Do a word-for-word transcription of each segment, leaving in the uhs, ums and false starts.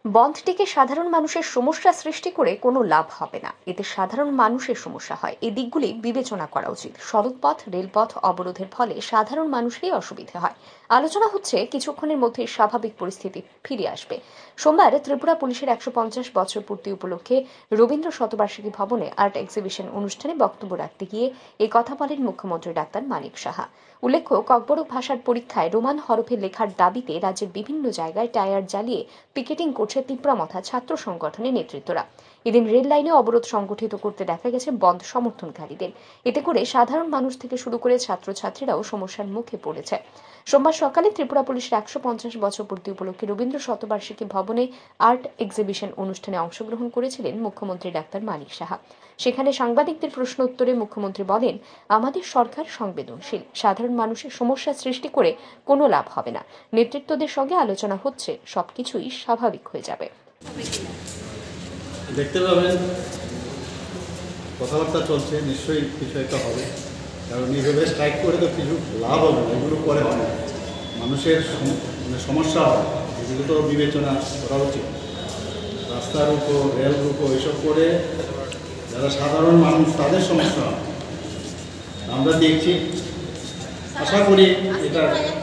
বন্ধটিকে সাধারণ মানুষের সমস্যা সৃষ্টি করে কোনো লাভ হবে না, এতে সাধারণ মানুষের সমস্যা হয়। এই দিকগুলি বিবেচনা করা উচিত। সড়কপথ রেলপথ অবরোধের ফলে সাধারণ মানুষেরই অসুবিধা হয়। আলোচনা হচ্ছে কিছুক্ষণের মধ্যে স্বাভাবিক পরিস্থিতি ফিরে আসবে। সোমবার ত্রিপুরা পুলিশের একশো পঞ্চাশ বছর পূর্তি উপলক্ষে রবীন্দ্র শতবার্ষিকী ভবনে আর্ট এক্সিবিশন অনুষ্ঠানে বক্তব্য রাখতে গিয়ে এই কথা বলেন মুখ্যমন্ত্রী ডাক্তার মানিক সাহা। উল্লেখ্য, ককবরক ভাষার পরীক্ষায় রোমান হরফে লেখার দাবিতে রাজ্যের বিভিন্ন জায়গায় টায়ার জ্বালিয়ে পিকেটিং করছে তীব্রমথা ছাত্র সংগঠনের নেতৃত্বরা। এদিন রেল লাইনে অবরোধ সংগঠিত করতে দেখা গেছে বন্ধ সমর্থনকারীদের। এতে করে সাধারণ মানুষ থেকে শুরু করে ছাত্রছাত্রীরাও সমস্যার মুখে পড়েছে। সোমবার সকালে ত্রিপুরা পুলিশের একশো পঞ্চাশ বছর পূর্তি উপলক্ষে রবীন্দ্র শতবার্ষিকী ভবনে আর্ট এক্সিবিশন অনুষ্ঠানে অংশগ্রহণ করেছিলেন মুখ্যমন্ত্রী ডাক্তার মানিক সাহা। সেখানে সাংবাদিকদের প্রশ্ন উত্তরে মুখ্যমন্ত্রী বলেন, আমাদের সরকার সংবেদনশীল, সাধারণ মানুষের সমস্যা সৃষ্টি করে কোনো লাভ হবে না। নেতৃত্বদের সঙ্গে আলোচনা হচ্ছে, সবকিছুই স্বাভাবিক হয়ে যাবে। দেখতে পাবেন কথাবার্তা চলছে, নিশ্চয়ই কিছু একটা হবে, কারণ এইভাবে স্ট্রাইক করে তো কিছু লাভ হবে না, এগুলো করে হয় না, মানুষের মানে সমস্যা হয়, এগুলো তো বিবেচনা করা উচিত। রাস্তার উপর রেল উপর এসব করে যারা সাধারণ মানুষ তাদের সমস্যা হয় আমরা দেখছি। আশা করি এটা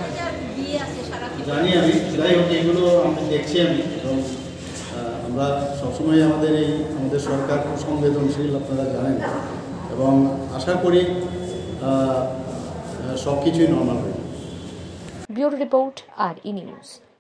জানি আমি, যাই হোক এগুলো আমি দেখছি আমি, এবং আমরা সবসময় আমাদের এই আমাদের সরকার খুব সংবেদনশীল, আপনারা জানেন, এবং আশা করি সব কিছুই নর্মাল হবে। ব্যুরো রিপোর্ট, আর ই নিউজ।